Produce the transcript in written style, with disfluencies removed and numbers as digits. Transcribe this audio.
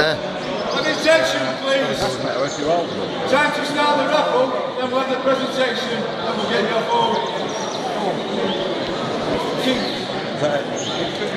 Attention, please. Time to start the raffle, then we'll have the presentation, and we'll get you off home.